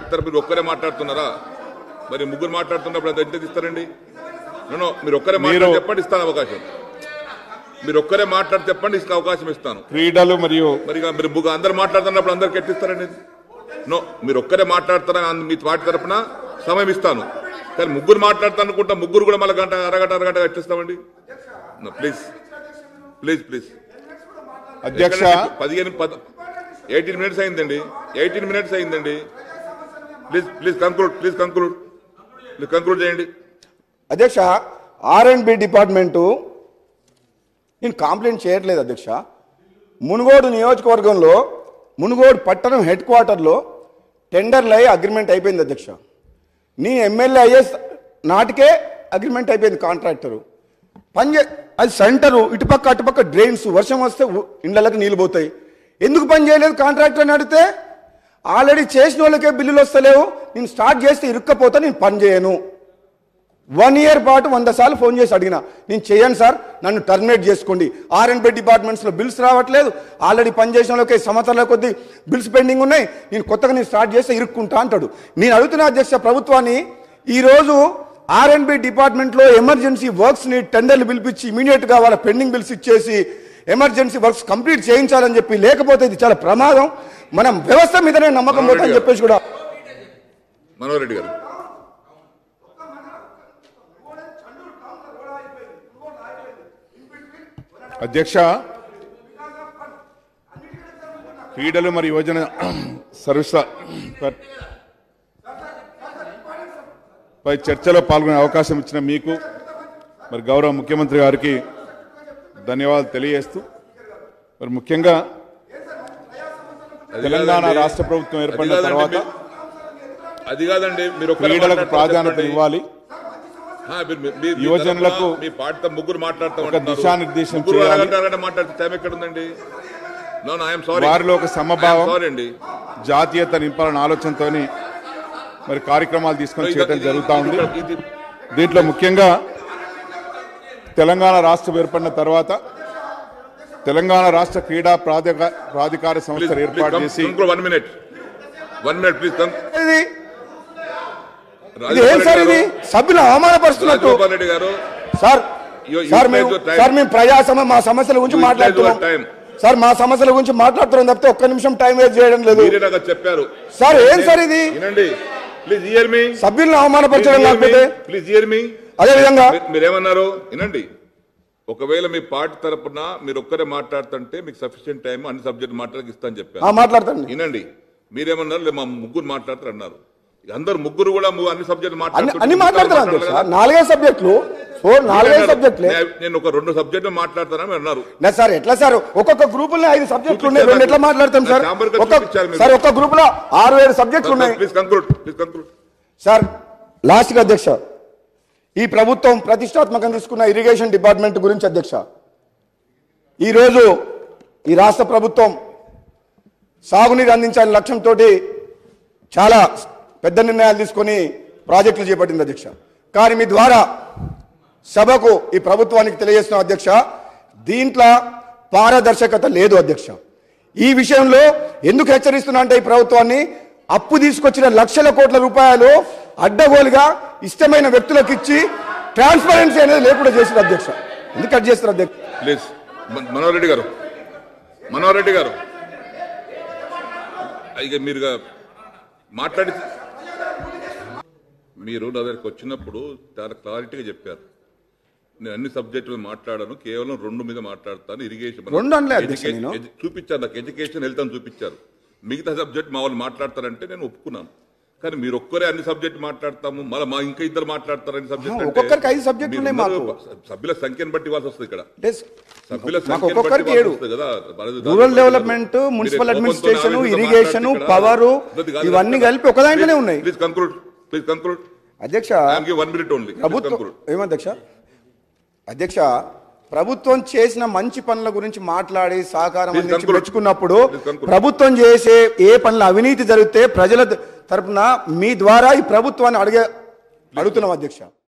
ఇస్తారు. మీరు ఒక్కరే మాట్లాడుతున్నారా? మరి ముగ్గురు మాట్లాడుతున్నప్పుడు అది ఎంత ఇస్తారండి? నేను మీరు ఒక్కరే మాట్లాడి చెప్పండి, ఇస్తాను అవకాశం. మీరు ఒక్కరే మాట్లాడి చెప్పండి, అవకాశం ఇస్తాను. క్రీడలు మరియు మరి మీరు అందరు మాట్లాడుతున్నప్పుడు అందరికి ఎట్టిస్తారండి? నో, మీరు ఒక్కరే మాట్లాడుతారా? మీ పార్టీ తరఫున సమయం ఇస్తాను. కానీ ముగ్గురు మాట్లాడతాను అనుకుంటా, ముగ్గురు కూడా మళ్ళీ అరగంట ఎట్టిస్తామండి? Please please please. అధ్యక్ష 18 minutes అయిందండి. 18 minutes అయిందండి. ప్లీజ్ ప్లీజ్ కంక్లూడ్ చేయండి. అధ్యక్ష, R&B డిపార్ట్మెంటు నేను కంప్లైంట్ చేయట్లేదు అధ్యక్ష. మునుగోడు నియోజకవర్గంలో మునుగోడు పట్టణం హెడ్ క్వార్టర్లో టెండర్లు అయ్యి అగ్రిమెంట్ అయిపోయింది అధ్యక్ష. నీ ఎమ్మెల్యే అయ్యే నాటికే అగ్రిమెంట్ అయిపోయింది. కాంట్రాక్టరు అది సెంటరు, ఇటుపక్క అటుపక్క డ్రైన్స్, వర్షం వస్తే ఇండ్లకి నీళ్ళు పోతాయి. ఎందుకు పని చేయలేదు కాంట్రాక్టర్ అని అడిగితే ఆల్రెడీ చేసిన వాళ్ళకే బిల్లులు వస్తలేవు, నేను స్టార్ట్ చేస్తే ఇరుక్కపోతే నేను పని చేయను. 1 year పాటు 100 సార్లు ఫోన్ చేసి అడిగినా, నేను చేయను సార్, నన్ను టర్మినేట్ చేసుకోండి. R&B డిపార్ట్మెంట్స్లో బిల్స్ రావట్లేదు, ఆల్రెడీ పనిచేసిన వాళ్ళకి సంవత్సరాల కొద్ది బిల్స్ పెండింగ్ ఉన్నాయి, నేను స్టార్ట్ చేస్తే ఇరుక్కుంటా అంటాడు. నేను అడుగుతున్నా అధ్యక్ష ప్రభుత్వాన్ని, ఈరోజు R&B డిపార్ట్మెంట్లో ఎమర్జెన్సీ వర్క్స్ని టెండర్లు పిలిపించి ఇమీడియట్గా వాళ్ళ పెండింగ్ బిల్స్ ఇచ్చేసి ఎమర్జెన్సీ వర్క్స్ కంప్లీట్ చేయించాలని చెప్పి, లేకపోతే ఇది చాలా ప్రమాదం, మనం వ్యవస్థ మీదనే నమ్మకం పోతుందని చెప్పేసి కూడా. మనోహర్ రెడ్డి గారు, అధ్యక్ష, క్రీడలు మరియు యువజన సర్వీస్ పై చర్చలో పాల్గొనే అవకాశం ఇచ్చిన మీకు మరి గౌరవ ముఖ్యమంత్రి గారికి ధన్యవాదాలు తెలియజేస్తూ, మరి ముఖ్యంగా తెలంగాణ రాష్ట్ర ప్రభుత్వం ఏర్పడిన తర్వాత అది కాదండి, మీరు క్రీడలకు ప్రాధాన్యత ఇవ్వాలి, యువజనులకు మీ పార్టీతో ముగ్గురు ఒక దిశానిర్దేశం చేయాలి, వారిలో ఒక సమభావం జాతీయత నింపాలన్న ఆలోచనతో మరి కార్యక్రమాలు తీసుకొని చేయడం జరుగుతూ ఉంది. దీంట్లో ముఖ్యంగా తెలంగాణ రాష్ట్రం ఏర్పడిన తర్వాత తెలంగాణ రాష్ట్ర క్రీడా ప్రాధికార సంస్థ ఏర్పాటు చేసి సభ్యులు అవమానపరుస్తున్నట్టు సార్. మేము మా సమస్యల గురించి మాట్లాడుతున్నాం సార్, మా సమస్యల గురించి మాట్లాడుతున్నాం తప్పితే ఒక్క నిమిషం టైం వేస్ట్ చేయడం లేదు చెప్పారు సార్. ఏం సార్ ఇది? సభ్యులను అవమానపరచడం కాకపోతే అదేవిధంగా మీరేమన్నారు వినండి. ఒకవేళ మీ పార్టీ తరపున మీరు ఒక్కరే మాట్లాడుతుంటే మీకు సఫిషియెంట్ టైం అన్ని సబ్జెక్ట్ మాట్లాడక ఇస్తా అని చెప్పారు. మాట్లాడతాను వినండి. మీరేమన్నారు, మా ముగ్గురు మాట్లాడతారు అన్నారు. అందరు ముగ్గురు కూడా అన్ని సబ్జెక్టులు అన్ని మాట్లాడతారు. 4 సబ్జెక్టులు, 4 సబ్జెక్టులు. నేను ఒక 2 సబ్జెక్టులు మాట్లాడతానని అన్నారు సార్. ఎట్లా సార్? ఒక్కొక్క గ్రూప్ లో 5 సబ్జెక్టులు ఉన్నాయి, 2 ఎట్లా మాట్లాడతాం సార్? ఒక్క గ్రూప్ లో 6-7 సబ్జెక్టులు ఉన్నాయి. Please conclude sir. లాస్ట్ గా అధ్యక్ష, ఈ ప్రభుత్వం ప్రతిష్టాత్మకంగా తీసుకున్న ఇరిగేషన్ డిపార్ట్మెంట్ గురించి అధ్యక్ష, ఈరోజు ఈ రాష్ట్ర ప్రభుత్వం సాగునీరు అందించాలని లక్ష్యంతో చాలా పెద్ద నిర్ణయాలు తీసుకొని ప్రాజెక్టులు చేపట్టింది అధ్యక్ష. కానీ మీ ద్వారా సభకు ఈ ప్రభుత్వానికి తెలియజేస్తున్న అధ్యక్ష, దీంట్లో పారదర్శకత లేదు అధ్యక్ష. ఈ విషయంలో ఎందుకు హెచ్చరిస్తున్నా అంటే, ఈ ప్రభుత్వాన్ని అప్పు తీసుకొచ్చిన లక్షల కోట్ల రూపాయలు అడ్డగోలుగా ఇష్టమైన వ్యక్తులకు ఇచ్చి ట్రాన్స్పరెన్సీ అనేది లేకుండా చేసిన అధ్యక్ష. ఎందుకు కట్ చేస్తారు అధ్యక్ష? ప్లీజ్. మనోహర్ రెడ్డి గారు ఇక మీరు మాట్లాడి, మీరు నా దగ్గరికి వచ్చినప్పుడు చాలా క్లారిటీగా చెప్పారు, నేను అన్ని సబ్జెక్టులు మాట్లాడాను, కేవలం 2 మీద మాట్లాడతాను. ఇరిగేషన్ చూపించారు నాకు, ఎడ్యుకేషన్, హెల్త్ అని చూపించారు. మిగతా సబ్జెక్ట్ మా వాళ్ళు మాట్లాడతారంటే నేను ఒప్పుకున్నాను. కానీ మీరు ఒక్కరే అన్ని సబ్జెక్టు మాట్లాడతాము, మళ్ళీ మా ఇంకా ఇద్దరు మాట్లాడతారు అన్ని సబ్జెక్ట్. సభ్యుల సంఖ్యను బట్టి ఇవ్వాల్సి వస్తుంది. ఇక్కడ సభ్యుల సంఖ్య కదా. Rural development, municipal administration, irrigation, power ఇవన్నీ కలిపి ఒక దాంట్లోనే ఉన్నాయి. ప్లీజ్ కంక్లూడ్ అధ్యక్ష. 1 minute ఓన్లీ. ఏమధ్యక్ష? అధ్యక్ష, ప్రభుత్వం చేసిన మంచి పనుల గురించి మాట్లాడి సహకారం అందించి మెచ్చుకున్నప్పుడు, ప్రభుత్వం చేసే ఏ పనుల అవినీతి జరిగితే ప్రజల తరపున మీ ద్వారా ఈ ప్రభుత్వాన్ని అడుగుతున్నాం అధ్యక్ష.